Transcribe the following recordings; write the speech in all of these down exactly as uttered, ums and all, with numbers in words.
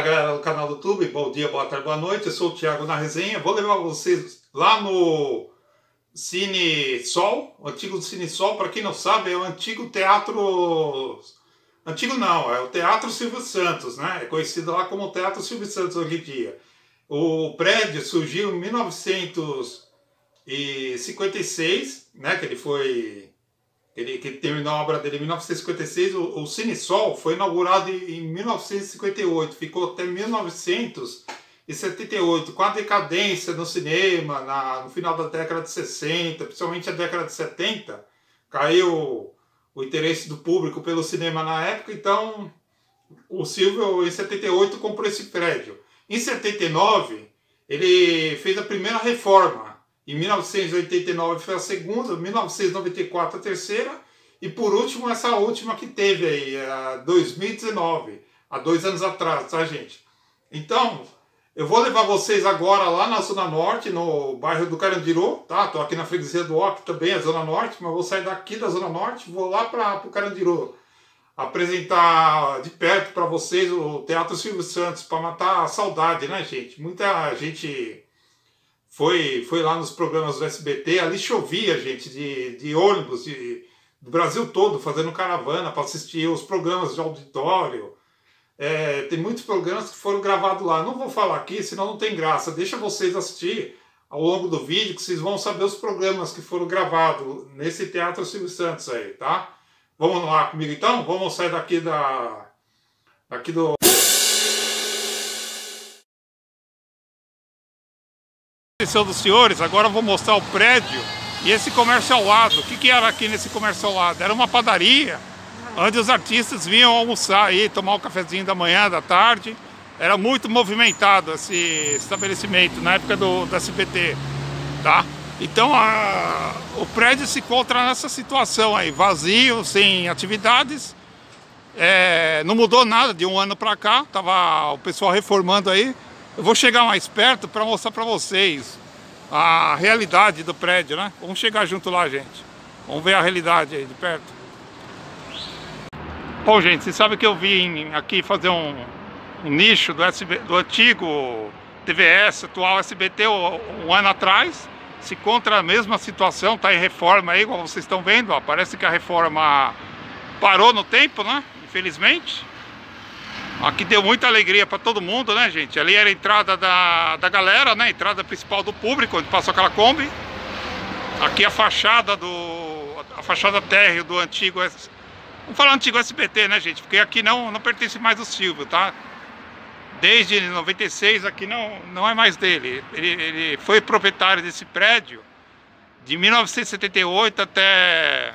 galera do canal do YouTube, bom dia, boa tarde, boa noite, eu sou o Thiago na resenha, vou levar vocês lá no Cine Sol, o antigo Cine Sol, para quem não sabe, é o antigo teatro, antigo não, é o Teatro Silvio Santos, né, é conhecido lá como Teatro Silvio Santos hoje em dia. O prédio surgiu em mil novecentos e cinquenta e seis, né, que ele foi... Ele, que ele terminou a obra dele em mil novecentos e cinquenta e seis, o, o Cine Sol foi inaugurado em, em mil novecentos e cinquenta e oito, ficou até mil novecentos e setenta e oito, com a decadência no cinema, na, no final da década de sessenta, principalmente a década de setenta, caiu o interesse do público pelo cinema na época, então o Silvio, em setenta e oito, comprou esse prédio. Em setenta e nove, ele fez a primeira reforma. Em mil novecentos e oitenta e nove foi a segunda, em mil novecentos e noventa e quatro a terceira, e por último essa última que teve aí, a dois mil e dezenove, há dois anos atrás, tá, gente? Então, eu vou levar vocês agora lá na Zona Norte, no bairro do Carandiru, tá? Tô aqui na freguesia do Oca também, a Zona Norte, mas vou sair daqui da Zona Norte, vou lá para o Carandiru apresentar de perto para vocês o Teatro Silvio Santos, para matar a saudade, né, gente? Muita gente... Foi, foi lá nos programas do S B T, ali chovia, gente, de, de ônibus de, do Brasil todo, fazendo caravana para assistir os programas de auditório. É, tem muitos programas que foram gravados lá. Não vou falar aqui, senão não tem graça. Deixa vocês assistir ao longo do vídeo, que vocês vão saber os programas que foram gravados nesse Teatro Silvio Santos aí, tá? Vamos lá comigo então? Vamos sair daqui da... Daqui do... Atenção dos senhores, agora eu vou mostrar o prédio e esse comércio ao lado. O que, que era aqui nesse comércio ao lado? Era uma padaria onde os artistas vinham almoçar aí, tomar um cafezinho da manhã, da tarde. Era muito movimentado esse estabelecimento na época do, do S B T, tá? Então a, o prédio se encontra nessa situação aí, vazio, sem atividades. É, não mudou nada de um ano para cá, tava o pessoal reformando aí. Eu vou chegar mais perto para mostrar para vocês a realidade do prédio, né? Vamos chegar junto lá, gente. Vamos ver a realidade aí de perto. Bom, gente, vocês sabem que eu vim aqui fazer um, um nicho do, S B, do antigo T V S, atual S B T, um ano atrás. Se encontra a mesma situação, tá em reforma aí, como vocês estão vendo. Ó, parece que a reforma parou no tempo, né? Infelizmente. Aqui deu muita alegria para todo mundo, né, gente? Ali era a entrada da, da galera, né? A entrada principal do público, onde passou aquela Kombi. Aqui a fachada do... A fachada térreo do antigo... Vamos falar antigo S B T, né, gente? Porque aqui não, não pertence mais ao Silvio, tá? Desde noventa e seis aqui não, não é mais dele. Ele, ele foi proprietário desse prédio de mil novecentos e setenta e oito até...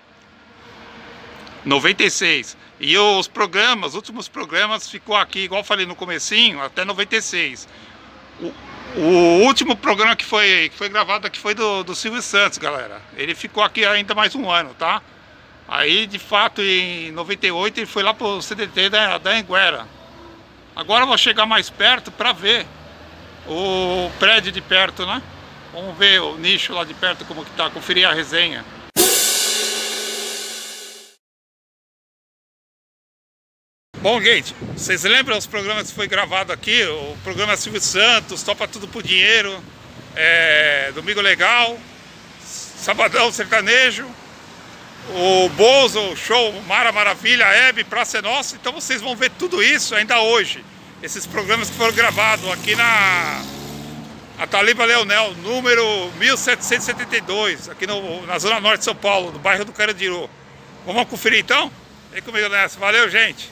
noventa e seis. E os programas, os últimos programas ficou aqui, igual eu falei no comecinho, até noventa e seis. O, o último programa que foi, que foi gravado aqui foi do, do Silvio Santos, galera. Ele ficou aqui ainda mais um ano, tá? Aí, de fato, em noventa e oito ele foi lá pro C D T da, da Anguera. Agora eu vou chegar mais perto para ver o prédio de perto, né? Vamos ver o nicho lá de perto como que tá, conferir a resenha. Bom, gente, vocês lembram os programas que foi gravado aqui? O programa Silvio Santos, Topa Tudo por Dinheiro, é, Domingo Legal, Sabadão Sertanejo, o Bozo, Show, Mara Maravilha, Hebe, Praça é Nossa. Então vocês vão ver tudo isso ainda hoje. Esses programas que foram gravados aqui na Ataliba Leonel, número mil setecentos e setenta e dois, aqui no, na Zona Norte de São Paulo, no bairro do Carandiru. Vamos conferir então? Vem comigo nessa. Valeu, gente!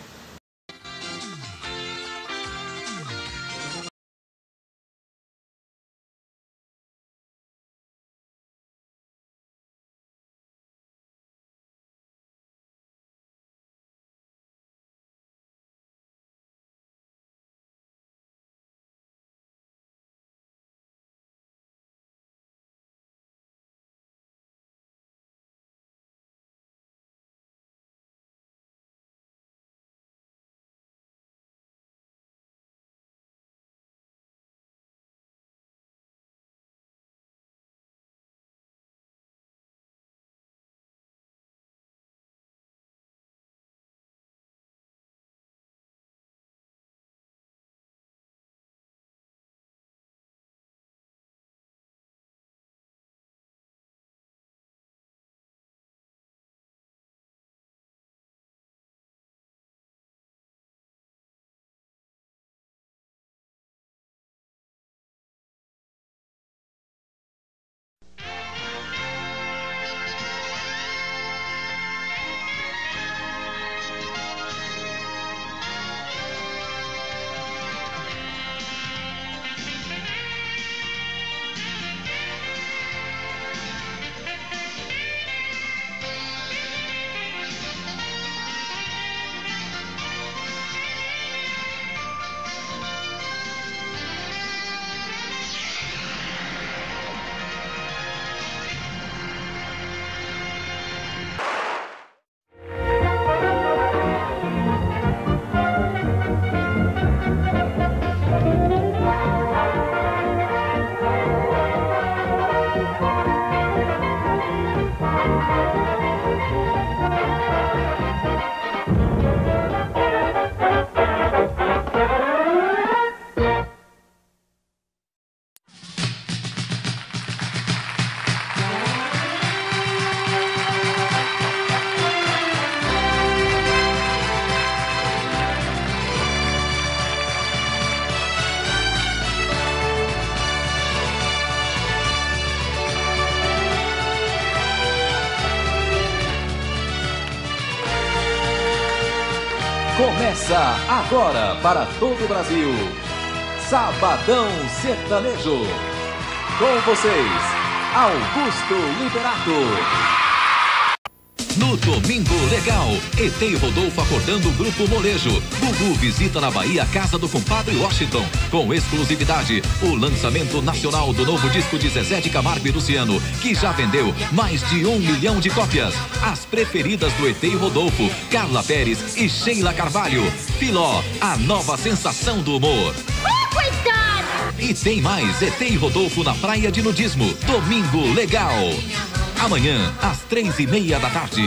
Começa agora para todo o Brasil. Sabadão Sertanejo. Com vocês, Augusto Liberato. No Domingo Legal, E T e Rodolfo acordando o Grupo Molejo. Gugu visita na Bahia a casa do compadre Washington. Com exclusividade, o lançamento nacional do novo disco de Zezé de Camargo e Luciano, que já vendeu mais de um milhão de cópias. As preferidas do E T e Rodolfo, Carla Pérez e Sheila Carvalho. Filó, a nova sensação do humor. Oh, coitado! E tem mais E T e Rodolfo na praia de nudismo. Domingo Legal. Amanhã, às três e meia da tarde.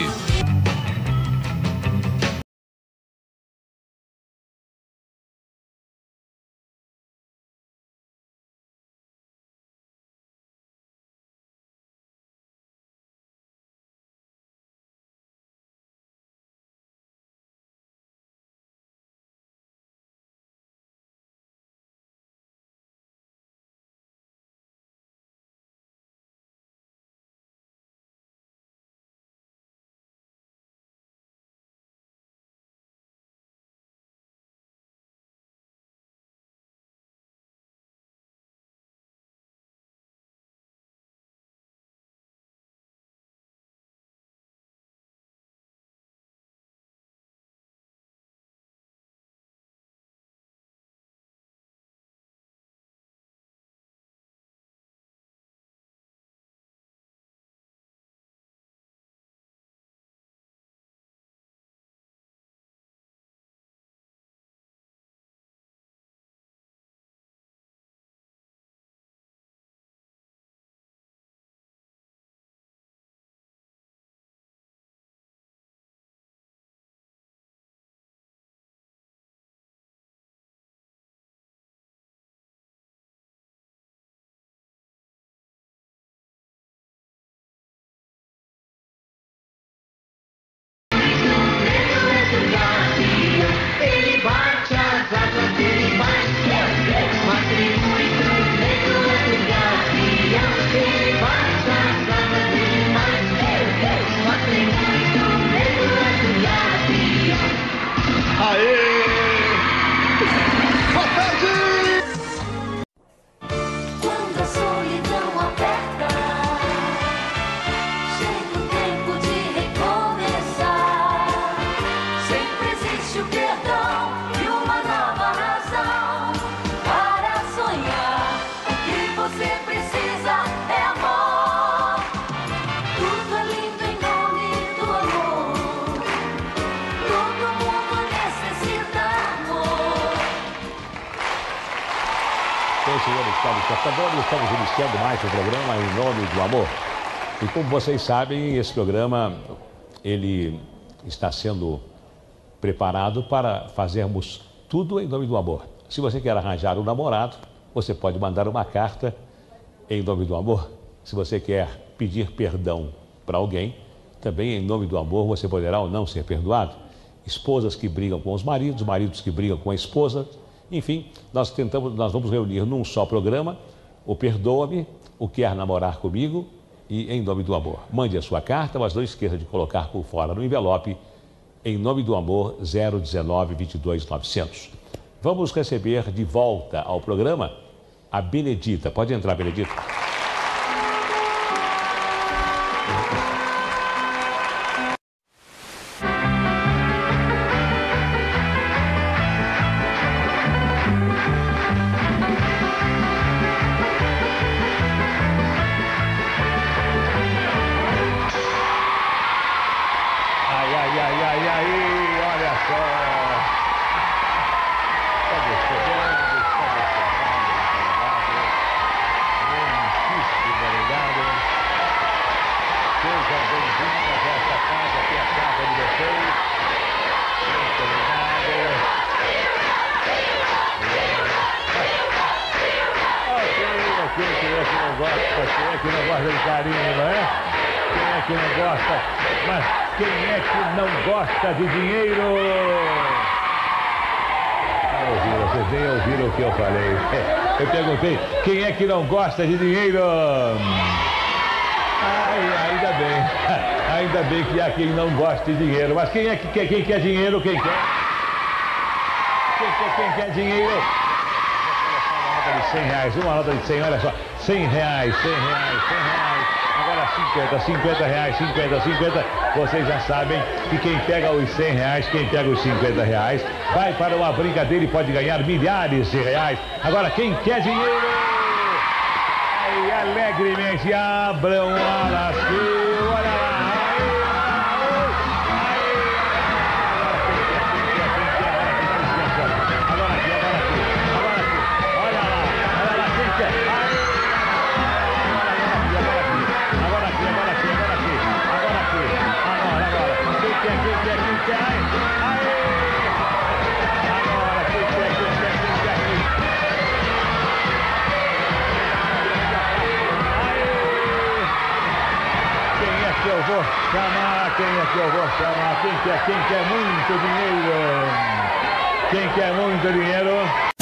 Estamos iniciando mais um programa Em Nome do Amor. E como vocês sabem, esse programa ele está sendo preparado para fazermos tudo em nome do amor. Se você quer arranjar um namorado, você pode mandar uma carta em nome do amor. Se você quer pedir perdão para alguém, também em nome do amor você poderá ou não ser perdoado. Esposas que brigam com os maridos, maridos que brigam com a esposa. Enfim, nós tentamos, nós vamos reunir num só programa o Perdoa-me, o Quer Namorar Comigo e Em Nome do Amor. Mande a sua carta, mas não esqueça de colocar por fora no envelope Em Nome do Amor zero um nove, vinte e dois, novecentos. Vamos receber de volta ao programa a Benedita. Pode entrar, Benedita. De dinheiro. Ah, vocês nem ouviram o que eu falei. Eu perguntei, quem é que não gosta de dinheiro? Ai, ainda bem. Ainda bem que há quem não gosta de dinheiro. Mas quem é que quer, quem quer dinheiro, quem quer? quem quer, quem quer dinheiro? Uma nota de cem reais, uma nota de cem, olha só. cem reais, cem reais, cem reais. Agora cinquenta, cinquenta reais, cinquenta, cinquenta. Vocês já sabem que quem pega os cem reais, quem pega os cinquenta reais, vai para uma brincadeira e pode ganhar milhares de reais. Agora quem quer dinheiro? Aí, alegremente abram alas, olha lá. Eu vou chamar, quem é que eu vou chamar? Quem quer, quem quer muito dinheiro? Quem quer muito dinheiro?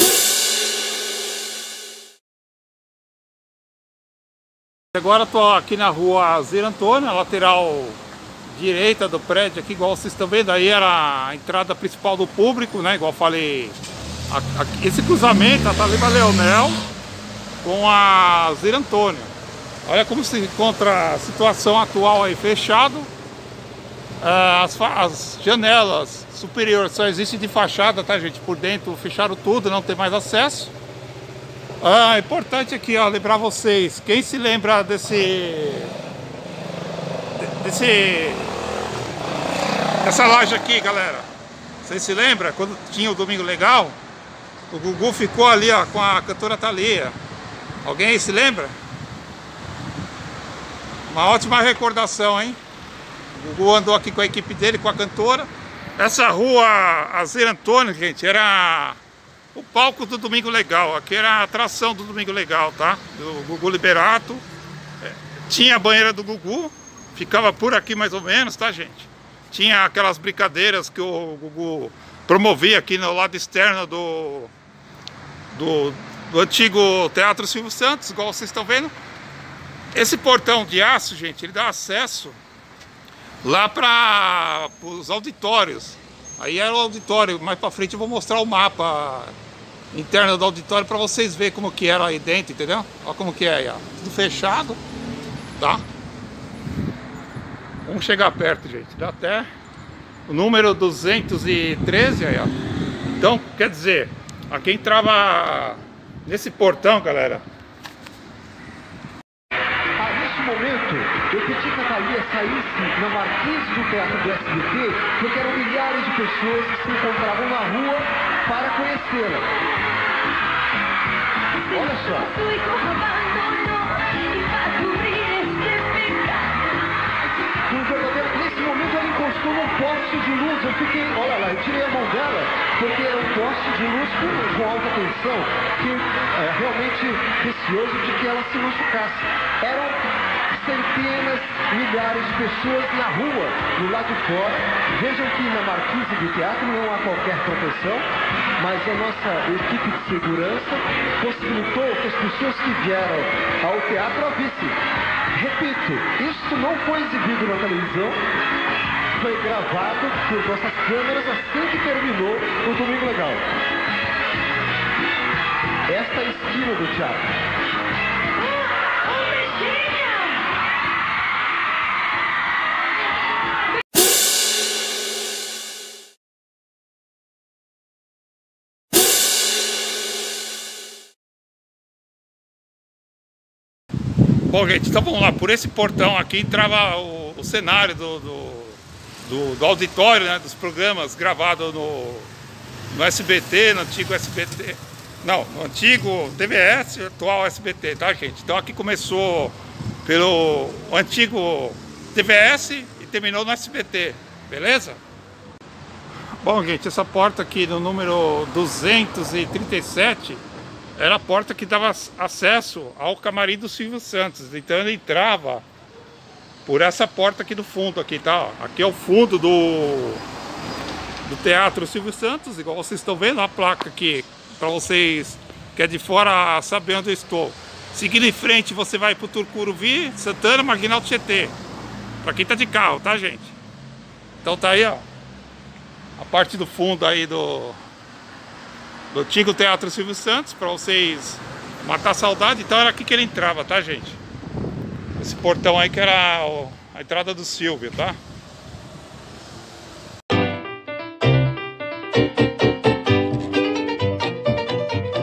Agora estou aqui na rua Zir Antônio, lateral direita do prédio aqui, igual vocês estão vendo, aí era a entrada principal do público, né? Igual eu falei, a, a, esse cruzamento, a Taliba Leonel com a Zir Antônio. Olha como se encontra a situação atual aí, fechado. As, as janelas superiores só existem de fachada, tá, gente? Por dentro fecharam tudo, não tem mais acesso. Ah, importante aqui, ó, lembrar vocês, quem se lembra desse... Desse... Dessa loja aqui, galera? Vocês se lembram? Quando tinha o Domingo Legal, o Gugu ficou ali, ó, com a cantora Thalia. Alguém aí se lembra? Uma ótima recordação, hein? O Gugu andou aqui com a equipe dele, com a cantora. Essa rua Zir Antônio, gente, era o palco do Domingo Legal. Aqui era a atração do Domingo Legal, tá? Do Gugu Liberato. Tinha a banheira do Gugu, ficava por aqui mais ou menos, tá, gente? Tinha aquelas brincadeiras que o Gugu promovia aqui no lado externo do, do, do antigo Teatro Silvio Santos, igual vocês estão vendo. Esse portão de aço, gente, ele dá acesso lá para os auditórios. Aí era o auditório, mais para frente eu vou mostrar o mapa interno do auditório para vocês verem como que era aí dentro, entendeu? Olha como que é aí, ó. Tudo fechado, tá? Vamos chegar perto, gente. Dá até o número duzentos e treze aí, ó. Então, quer dizer, aqui entrava nesse portão, galera. Momento, eu pedi que a Thalia saísse na marquise do Teatro do S B T, porque eram milhares de pessoas que se encontravam na rua para conhecê-la. Olha só. Um verdadeiro, nesse momento ela encostou num poste de luz. Eu fiquei, olha lá, eu tirei a mão dela, porque era um poste de luz com, com alta tensão, que é realmente receoso de que ela se machucasse. Eram centenas, milhares de pessoas na rua, do lado de fora. Vejam que na marquise do teatro não há qualquer proteção, mas a nossa equipe de segurança possibilitou que as pessoas que vieram ao teatro a vissem. Repito, isso não foi exibido na televisão, foi gravado por nossas câmeras assim que terminou o Domingo Legal. Esta é a esquina do teatro. Bom, gente, então vamos lá. Por esse portão aqui entrava o, o cenário do, do, do, do auditório, né, dos programas gravados no, no S B T, no antigo S B T. Não, no antigo T V S, atual S B T, tá, gente? Então aqui começou pelo antigo T V S e terminou no S B T, beleza? Bom, gente, essa porta aqui no número duzentos e trinta e sete era a porta que dava acesso ao camarim do Silvio Santos. Então ele entrava por essa porta aqui do fundo, aqui, tá? Aqui é o fundo do, do Teatro Silvio Santos, igual vocês estão vendo a placa aqui, para vocês que é de fora saber onde eu estou. Seguindo em frente, você vai pro Tucuruvi, Santana, Marginal Tietê. Para quem tá de carro, tá, gente? Então tá aí, ó, a parte do fundo aí do do antigo Teatro Silvio Santos, para vocês matar a saudade. Então era aqui que ele entrava, tá, gente? Esse portão aí que era a entrada do Silvio, tá?